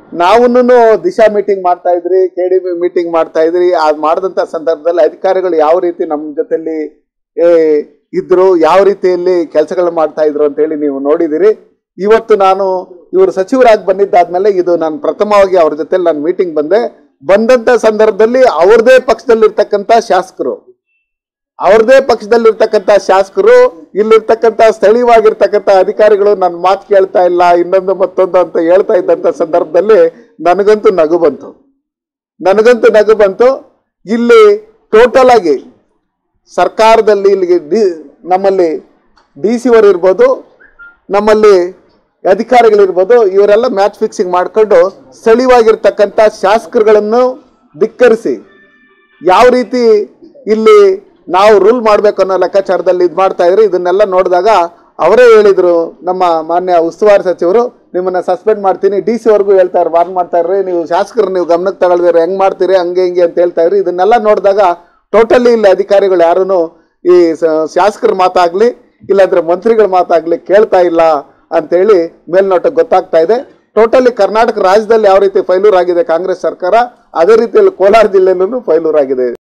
ನಾವುನು ದಿಶಾ ಮೀಟಿಂಗ್ ಮಾಡ್ತಾ ಇದ್ರಿ, KDB ಮೀಟಿಂಗ್ ಮಾಡ್ತಾ ಇದ್ರಿ. ಅದು ಮಾಡಿದಂಥ ಸಂದರ್ಭದಲ್ಲಿ ಅಧಿಕಾರಿಗಳು ಯಾವ ರೀತಿ ನಮ್ಮ ಜೊತೆಲಿ ಇದ್ರು, ಯಾವ ರೀತಿಯಲ್ಲಿ ಕೆಲಸಗಳು ಮಾಡ್ತಾ ಇದ್ರು ಅಂತೇಳಿ ನೀವು ನೋಡಿದಿರಿ. ಇವತ್ತು ನಾನು ಇವರು ಸಚಿವರಾಗಿ ಬಂದಿದ್ದಾದ್ಮೇಲೆ ಇದು ನಾನು ಪ್ರಥಮವಾಗಿ ಅವ್ರ ಜೊತೆ ನಾನು ಮೀಟಿಂಗ್ ಬಂದಂತ ಸಂದರ್ಭದಲ್ಲಿ ಅವ್ರದೇ ಪಕ್ಷದಲ್ಲಿರ್ತಕ್ಕಂಥ ಶಾಸಕರು ಇಲ್ಲಿರ್ತಕ್ಕಂಥ ಸ್ಥಳೀಯವಾಗಿರ್ತಕ್ಕಂಥ ಅಧಿಕಾರಿಗಳು ನನ್ನ ಮಾತು ಕೇಳ್ತಾ ಇಲ್ಲ, ಇನ್ನೊಂದು ಮತ್ತೊಂದು ಅಂತ ಹೇಳ್ತಾ ಇದ್ದಂಥ ಸಂದರ್ಭದಲ್ಲಿ ನನಗಂತೂ ನಗು ಬಂತು. ಇಲ್ಲಿ ಟೋಟಲ್ ಆಗಿ ಸರ್ಕಾರದಲ್ಲಿ ಇಲ್ಲಿಗೆ ನಮ್ಮಲ್ಲಿ DC ಅವರು ಇರ್ಬೋದು, ನಮ್ಮಲ್ಲಿ ಅಧಿಕಾರಿಗಳಿರ್ಬೋದು, ಇವರೆಲ್ಲ ಮ್ಯಾಚ್ ಫಿಕ್ಸಿಂಗ್ ಮಾಡಿಕೊಂಡು ಸ್ಥಳೀಯವಾಗಿರ್ತಕ್ಕಂಥ ಶಾಸಕರುಗಳನ್ನು ಧಿಕ್ಕರಿಸಿ ಯಾವ ರೀತಿ ಇಲ್ಲಿ ನಾವು ರೂಲ್ ಮಾಡಬೇಕು ಅನ್ನೋ ಲೆಕ್ಕಾಚಾರದಲ್ಲಿ ಇದು ಮಾಡ್ತಾ ಇದ್ರು. ಇದನ್ನೆಲ್ಲ ನೋಡಿದಾಗ ಅವರೇ ಹೇಳಿದ್ರು, ನಮ್ಮ ಮಾನ್ಯ ಉಸ್ತುವಾರಿ ಸಚಿವರು ನಿಮ್ಮನ್ನ ಸಸ್ಪೆಂಡ್ ಮಾಡ್ತೀನಿ, DC ವರ್ಗೂ ಹೇಳ್ತಾರೆ, ವಾರ್ನ್ ಮಾಡ್ತಾ ಇರ್ರಿ, ನೀವು ಶಾಸಕರು ನೀವು ಗಮನಕ್ಕೆ ತಗೊಳ್ದಿರ ಹೆಂಗ್ ಮಾಡ್ತೀರಿ ಹಂಗೆ ಹಿಂಗೆ ಅಂತ ಹೇಳ್ತಾ ಇದ್ರಿ. ಇದನ್ನೆಲ್ಲ ನೋಡಿದಾಗ ಟೋಟಲಿ ಇಲ್ಲಿ ಅಧಿಕಾರಿಗಳು ಯಾರೂ ಈ ಶಾಸಕರ ಮಾತಾಗ್ಲಿ ಇಲ್ಲಾಂದ್ರೆ ಮಂತ್ರಿಗಳ ಮಾತಾಗ್ಲಿ ಕೇಳ್ತಾ ಇಲ್ಲ ಅಂತೇಳಿ ಮೇಲ್ನೋಟಕ್ಕೆ ಗೊತ್ತಾಗ್ತಾ ಇದೆ. ಟೋಟಲಿ ಕರ್ನಾಟಕ ರಾಜ್ಯದಲ್ಲಿ ಯಾವ ರೀತಿ ಫೈಲೂರ್ ಆಗಿದೆ ಕಾಂಗ್ರೆಸ್ ಸರ್ಕಾರ, ಅದೇ ರೀತಿಯಲ್ಲಿ ಕೋಲಾರ ಜಿಲ್ಲೆಯಲ್ಲೂ ಫೈಲೂರ್ ಆಗಿದೆ.